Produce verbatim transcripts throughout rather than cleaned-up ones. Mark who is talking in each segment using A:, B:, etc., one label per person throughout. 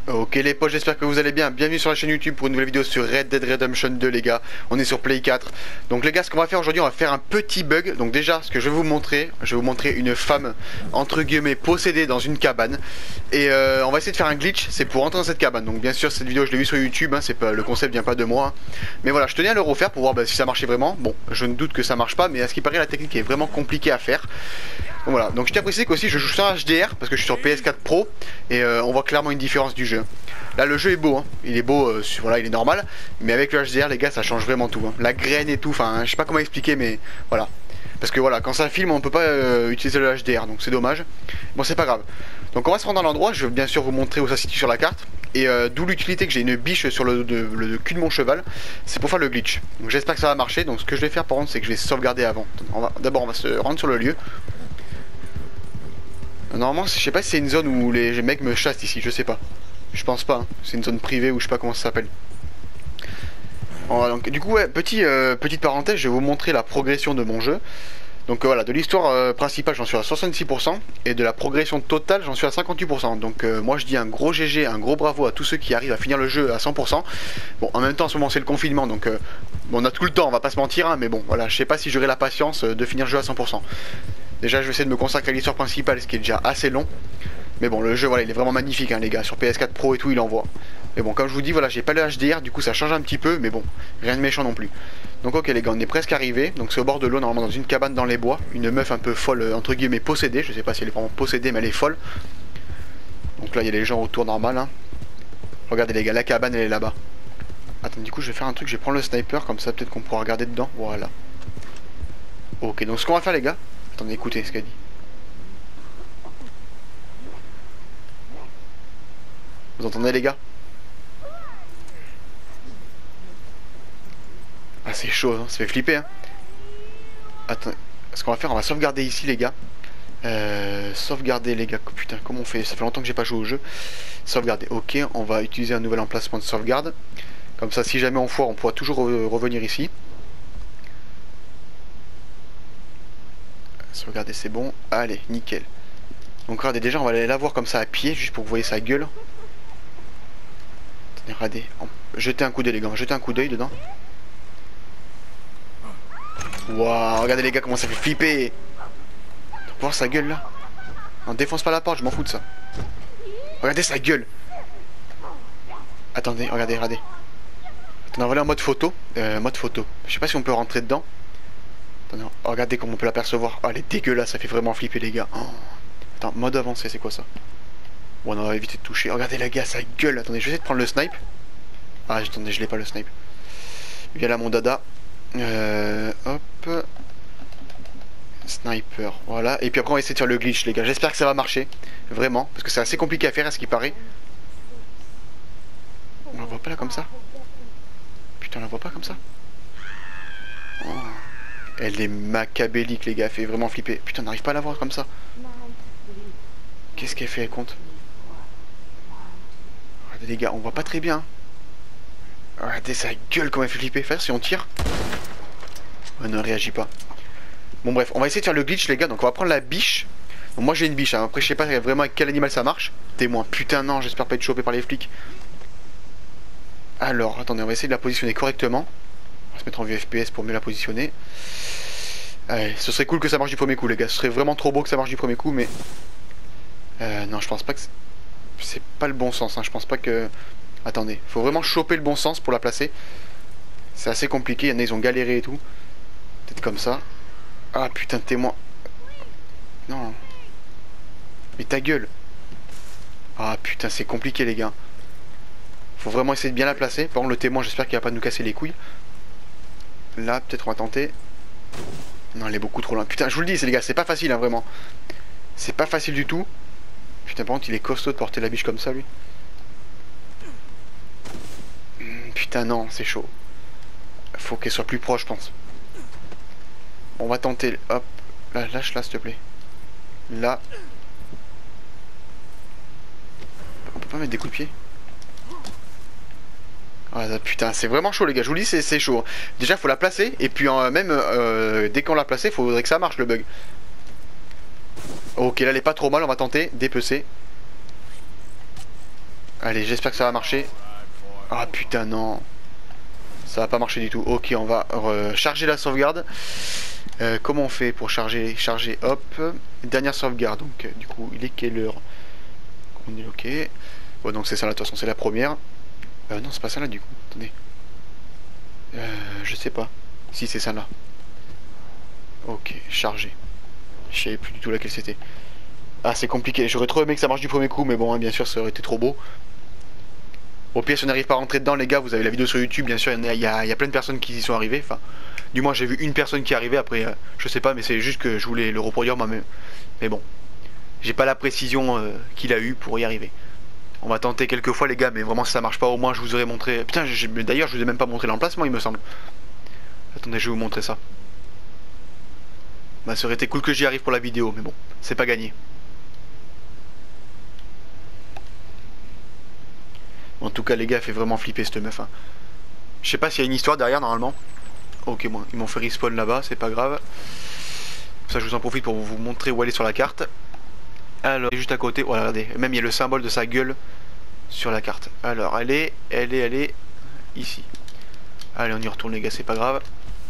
A: Ok les potes, j'espère que vous allez bien. Bienvenue sur la chaîne YouTube pour une nouvelle vidéo sur Red Dead Redemption deux les gars. On est sur Play quatre. Donc les gars, ce qu'on va faire aujourd'hui, on va faire un petit bug. Donc déjà, ce que je vais vous montrer, je vais vous montrer une femme entre guillemets possédée dans une cabane. Et euh, on va essayer de faire un glitch, c'est pour rentrer dans cette cabane. Donc bien sûr cette vidéo je l'ai vue sur YouTube, hein, c'est pas, le concept vient pas de moi. Hein. Mais voilà, je tenais à le refaire pour voir bah, si ça marchait vraiment. Bon, je ne doute que ça marche pas, mais à ce qui paraît la technique est vraiment compliquée à faire. Donc voilà, donc je tiens à préciser qu'aussi je joue sur H D R parce que je suis sur P S quatre Pro et euh, on voit clairement une différence du jeu. Là le jeu est beau, hein. Il est beau, euh, voilà, il est normal, mais avec le H D R les gars ça change vraiment tout. Hein. La graine et tout, enfin je sais pas comment expliquer mais voilà. Parce que voilà, quand ça filme on peut pas euh, utiliser le H D R donc c'est dommage. Bon c'est pas grave. Donc on va se rendre dans l'endroit, je vais bien sûr vous montrer où ça se situe sur la carte. Et euh, d'où l'utilité que j'ai une biche sur le, de, le, le cul de mon cheval, c'est pour faire le glitch. Donc j'espère que ça va marcher, donc ce que je vais faire par contre c'est que je vais sauvegarder avant. D'abord on va se rendre sur le lieu. Normalement, je sais pas si c'est une zone où les mecs me chassent ici, je sais pas. Je pense pas, hein. C'est une zone privée ou je sais pas comment ça s'appelle. Donc du coup, ouais, petit, euh, petite parenthèse, je vais vous montrer la progression de mon jeu. Donc euh, voilà, de l'histoire euh, principale, j'en suis à soixante-six pour cent. Et de la progression totale, j'en suis à cinquante-huit pour cent. Donc euh, moi je dis un gros G G, un gros bravo à tous ceux qui arrivent à finir le jeu à cent pour cent. Bon, en même temps, en ce moment c'est le confinement, donc euh, bon, on a tout le temps, on va pas se mentir, hein, mais bon, voilà, je sais pas si j'aurai la patience de finir le jeu à cent pour cent. Déjà je vais essayer de me consacrer à l'histoire principale, ce qui est déjà assez long. Mais bon, le jeu voilà, il est vraiment magnifique hein, les gars, sur P S quatre Pro et tout il envoie. Mais bon, comme je vous dis, voilà, j'ai pas le H D R, du coup ça change un petit peu, mais bon, rien de méchant non plus. Donc ok les gars, on est presque arrivé, donc c'est au bord de l'eau, normalement dans une cabane dans les bois. Une meuf un peu folle, entre guillemets possédée, je sais pas si elle est vraiment possédée mais elle est folle. Donc là il y a les gens autour normal hein. Regardez les gars, la cabane elle est là-bas. Attends, du coup je vais faire un truc, je vais prendre le sniper, comme ça peut-être qu'on pourra regarder dedans, voilà. Ok, donc ce qu'on va faire les gars, attendez, écoutez ce qu'elle dit. Vous entendez les gars? Ah c'est chaud, hein, ça fait flipper hein. Attends, ce qu'on va faire, on va sauvegarder ici les gars. Euh, sauvegarder les gars, putain comment on fait? Ça fait longtemps que j'ai pas joué au jeu. Sauvegarder, ok, on va utiliser un nouvel emplacement de sauvegarde. Comme ça si jamais on foire, on pourra toujours re revenir ici. Sauvegarder c'est bon, allez, nickel. Donc regardez, déjà on va aller la voir comme ça à pied, juste pour que vous voyez sa gueule. Attendez, regardez, jetez un coup d'œil les gars, jetez un coup d'œil dedans. Waouh, regardez les gars comment ça fait flipper. Faut voir sa gueule là. Non, défonce pas la porte, je m'en fous de ça. Regardez sa gueule. Attendez, regardez, regardez. Attendez, on va aller en mode photo. Euh, mode photo. Je sais pas si on peut rentrer dedans. Attendez, regardez comment on peut l'apercevoir. Oh, elle est dégueulasse, ça fait vraiment flipper les gars. Oh. Attends, mode avancé, c'est quoi ça? Bon, on va éviter de toucher. Regardez les gars, sa gueule. Attendez, je vais essayer de prendre le snipe. Ah, attendez, je l'ai pas le snipe. Viens là mon dada. Euh, hop. Sniper, voilà. Et puis après on va essayer de faire le glitch les gars. J'espère que ça va marcher. Vraiment. Parce que c'est assez compliqué à faire à ce qui paraît. On la voit pas là comme ça. Putain on la voit pas comme ça. Oh. Elle est macabélique les gars. Elle fait vraiment flipper. Putain on n'arrive pas à la voir comme ça. Qu'est-ce qu'elle fait elle compte? Regardez les gars, on voit pas très bien. Regardez sa gueule comme elle fait flipper. Faire si on tire. On ne réagit pas. Bon bref, on va essayer de faire le glitch les gars, donc on va prendre la biche. Donc moi j'ai une biche, hein. Après je sais pas vraiment avec quel animal ça marche. Témoin, putain non, j'espère pas être chopé par les flics. Alors, attendez, on va essayer de la positionner correctement. On va se mettre en vue F P S pour mieux la positionner. Allez, ce serait cool que ça marche du premier coup les gars, ce serait vraiment trop beau que ça marche du premier coup, mais... Euh, non, je pense pas que... C'est pas le bon sens, hein. Je pense pas que... Attendez, faut vraiment choper le bon sens pour la placer. C'est assez compliqué, il y en a ils ont galéré et tout. Peut-être comme ça. Ah putain de témoin. Non. Mais ta gueule. Ah putain c'est compliqué les gars. Faut vraiment essayer de bien la placer. Par contre le témoin j'espère qu'il va pas nous casser les couilles. Là peut-être on va tenter. Non elle est beaucoup trop loin. Putain je vous le dis c'est les gars c'est pas facile hein, vraiment. C'est pas facile du tout. Putain par contre il est costaud de porter la biche comme ça lui. Putain non c'est chaud. Faut qu'elle soit plus proche je pense. On va tenter, hop, là, lâche là s'il te plaît. Là. On peut pas mettre des coups de pied. Ah putain, c'est vraiment chaud les gars, je vous le dis, c'est chaud. Déjà faut la placer, et puis euh, même euh, dès qu'on l'a placée, il faudrait que ça marche le bug. Ok, là elle est pas trop mal, on va tenter, dépecer. Allez, j'espère que ça va marcher. Ah putain non. Ça va pas marcher du tout. Ok, on va recharger la sauvegarde. Euh, comment on fait pour charger? Charger, hop. Dernière sauvegarde. Donc, du coup, il est quelle heure? On est ok. Bon, donc c'est ça là, de toute façon, c'est la première. Euh, non, c'est pas ça là, du coup. Attendez. Euh, je sais pas. Si, c'est ça là. Ok, charger. Je savais plus du tout laquelle c'était. Ah, c'est compliqué. J'aurais trop aimé que ça marche du premier coup, mais bon, hein, bien sûr, ça aurait été trop beau. Au pire, si on n'arrive pas à rentrer dedans, les gars, vous avez la vidéo sur YouTube, bien sûr, il y a, il y a, il y a plein de personnes qui y sont arrivées. Enfin, du moins, j'ai vu une personne qui est arrivée, après, euh, je sais pas, mais c'est juste que je voulais le reproduire moi-même. Mais bon, j'ai pas la précision euh, qu'il a eu pour y arriver. On va tenter quelques fois, les gars, mais vraiment, si ça marche pas, au moins, je vous aurais montré. Putain, d'ailleurs, je vous ai même pas montré l'emplacement, il me semble. Attendez, je vais vous montrer ça. Bah, ça aurait été cool que j'y arrive pour la vidéo, mais bon, c'est pas gagné. En tout cas, les gars, fait vraiment flipper cette meuf. Hein. Je sais pas s'il y a une histoire derrière, normalement. Ok, bon, ils m'ont fait respawn là-bas, c'est pas grave. Ça, je vous en profite pour vous montrer où elle est sur la carte. Alors, juste à côté, voilà, regardez, même il y a le symbole de sa gueule sur la carte. Alors, elle est, elle est, elle est ici. Allez, on y retourne, les gars, c'est pas grave.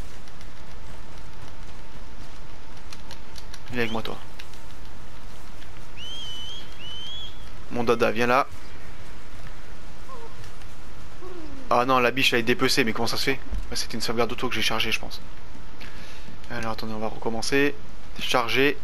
A: Viens avec moi, toi. Mon dada, viens là. Ah non, la biche elle est dépecée, mais comment ça se fait? C'était une sauvegarde auto que j'ai chargée, je pense. Alors attendez, on va recommencer. Charger.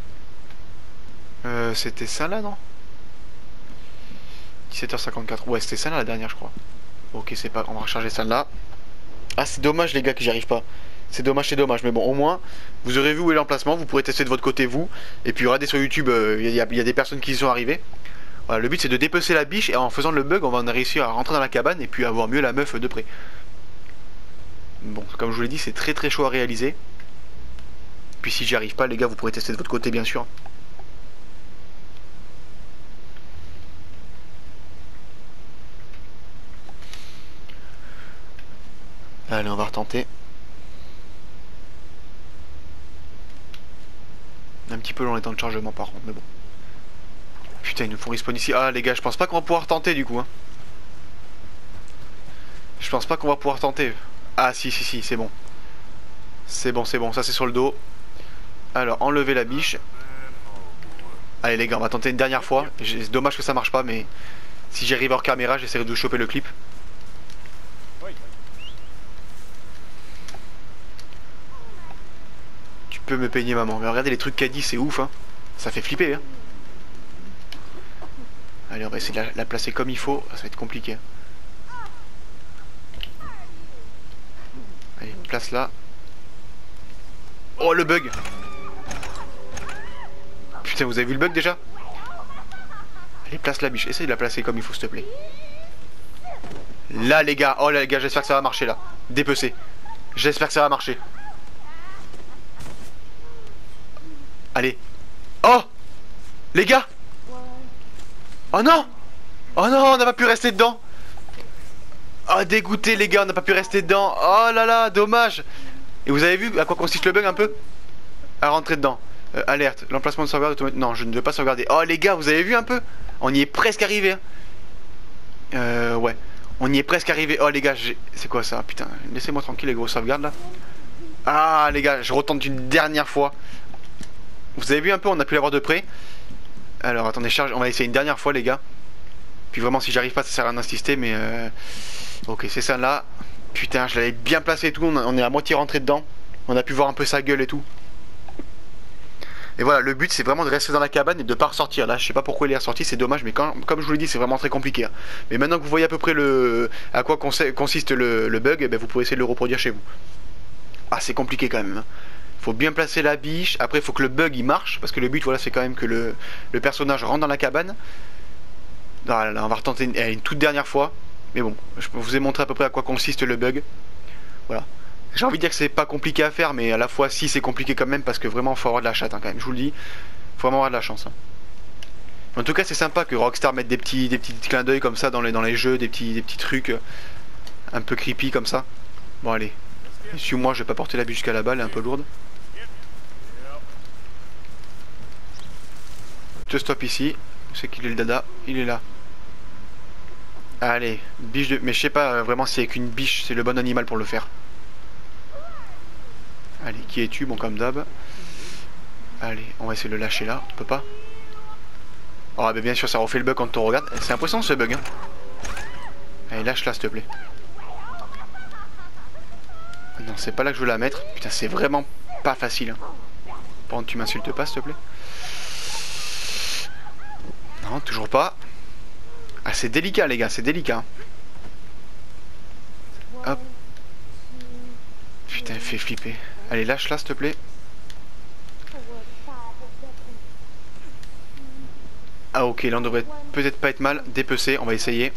A: Euh, c'était ça là, non? dix-sept heures cinquante-quatre. Ouais, c'était ça là la dernière, je crois. Ok, c'est pas. On va recharger ça là. Ah, c'est dommage, les gars, que j'y arrive pas. C'est dommage, c'est dommage. Mais bon, au moins, vous aurez vu où est l'emplacement. Vous pourrez tester de votre côté, vous. Et puis, regardez sur YouTube, il euh, y, y, y a des personnes qui y sont arrivées. Voilà, le but c'est de dépecer la biche et en faisant le bug on va réussir à rentrer dans la cabane et puis avoir mieux la meuf de près. Bon, comme je vous l'ai dit, c'est très très chaud à réaliser. Puis si j'y arrive pas, les gars, vous pourrez tester de votre côté bien sûr. Allez, on va retenter. Un petit peu long les temps de chargement par contre, mais bon. Putain, ils nous font respawn ici. Ah les gars, je pense pas qu'on va pouvoir tenter du coup. Hein. Je pense pas qu'on va pouvoir tenter. Ah si, si, si, c'est bon. C'est bon, c'est bon, ça c'est sur le dos. Alors, enlever la biche. Allez les gars, on va tenter une dernière fois. C'est dommage que ça marche pas, mais si j'y arrive hors caméra, j'essaierai de vous choper le clip. Tu peux me peigner maman. Mais regardez les trucs qu'elle dit, c'est ouf. Hein. Ça fait flipper. Hein. Allez, on va essayer de la, la placer comme il faut. Ça va être compliqué. Allez, place là. Oh, le bug. Putain, vous avez vu le bug déjà? Allez, place la biche. Essaye de la placer comme il faut, s'il te plaît. Là, les gars. Oh, là, les gars, j'espère que ça va marcher, là. Dépecer. J'espère que ça va marcher. Allez. Oh, les gars. Oh non. Oh non, on n'a pas pu rester dedans. Oh, dégoûté, les gars, on n'a pas pu rester dedans. Oh là là, dommage. Et vous avez vu à quoi consiste le bug un peu? À rentrer dedans. Euh, alerte, l'emplacement de sauvegarde automatique. Non, je ne veux pas sauvegarder. Oh les gars, vous avez vu un peu? On y est presque arrivé. Hein. Euh, ouais. On y est presque arrivé. Oh les gars, c'est quoi ça? Putain, laissez-moi tranquille les grosses sauvegardes là. Ah les gars, je retente une dernière fois. Vous avez vu un peu, on a pu l'avoir de près. Alors attendez, charge, on va essayer une dernière fois les gars. Puis vraiment si j'arrive pas, ça sert à rien d'insister, mais euh... ok, c'est ça là. Putain, je l'avais bien placé et tout, on est à moitié rentré dedans. On a pu voir un peu sa gueule et tout. Et voilà, le but c'est vraiment de rester dans la cabane et de pas ressortir. Là, je sais pas pourquoi il est ressorti, c'est dommage, mais quand, comme je vous l'ai dit, c'est vraiment très compliqué. Hein. Mais maintenant que vous voyez à peu près le à quoi consiste le, le bug, eh ben, vous pourrez essayer de le reproduire chez vous. Ah, c'est compliqué quand même. Hein. Faut bien placer la biche. Après, il faut que le bug il marche, parce que le but, voilà, c'est quand même que le, le personnage rentre dans la cabane. Ah, là, on va retenter une, une toute dernière fois. Mais bon, je vous ai montré à peu près à quoi consiste le bug. Voilà. J'ai envie de dire que c'est pas compliqué à faire, mais à la fois si c'est compliqué quand même, parce que vraiment faut avoir de la chatte hein, quand même, je vous le dis. Faut vraiment avoir de la chance. Hein. En tout cas c'est sympa que Rockstar mette des petits, des petits clins d'œil comme ça dans les, dans les jeux, des petits, des petits trucs euh, un peu creepy comme ça. Bon allez, suis-moi, je vais pas porter la biche jusqu'à là-bas, elle est un peu lourde. Je te stoppe ici, c'est qu'il est le dada, il est là. Allez, biche de... Mais je sais pas euh, vraiment si avec une biche c'est le bon animal pour le faire. Allez, qui es-tu? Bon, comme d'hab. Allez, on va essayer de le lâcher là. On peut pas. Oh, bah bien sûr, ça refait le bug quand on regarde. C'est impressionnant ce bug. Hein. Allez, lâche-la, s'il te plaît. Non, c'est pas là que je veux la mettre. Putain, c'est vraiment pas facile. Hein. Par contre, tu m'insultes pas, s'il te plaît. Non, toujours pas. Ah, c'est délicat, les gars, c'est délicat. Hop. Putain, fait flipper. Allez, lâche-la, s'il te plaît. Ah, ok, là, on devrait peut-être pas être mal. Dépecer, on va essayer.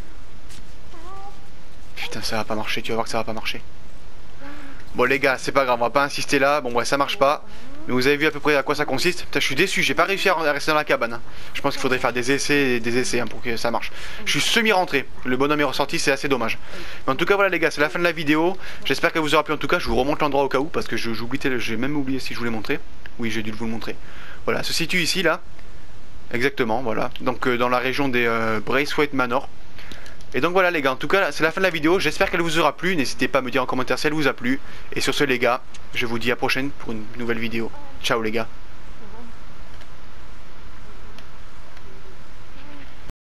A: Putain, ça va pas marcher, tu vas voir que ça va pas marcher. Bon, les gars, c'est pas grave, on va pas insister là. Bon, ouais, ça marche pas. Mais vous avez vu à peu près à quoi ça consiste. Putain, je suis déçu, j'ai pas réussi à rester dans la cabane. Hein. Je pense qu'il faudrait faire des essais et des essais hein, pour que ça marche. Je suis semi-rentré. Le bonhomme est ressorti, c'est assez dommage. Mais en tout cas, voilà les gars, c'est la fin de la vidéo. J'espère qu'elle vous aura plu. En tout cas, je vous remonte l'endroit au cas où parce que j'oublie, j'ai même oublié si je vous l'ai montré. Oui, j'ai dû vous le montrer. Voilà, se situe ici, là. Exactement, voilà. Donc, euh, dans la région des euh, Braithwaite Manor. Et donc voilà les gars, en tout cas c'est la fin de la vidéo, j'espère qu'elle vous aura plu, n'hésitez pas à me dire en commentaire si elle vous a plu. Et sur ce les gars, je vous dis à la prochaine pour une nouvelle vidéo. Ciao les gars.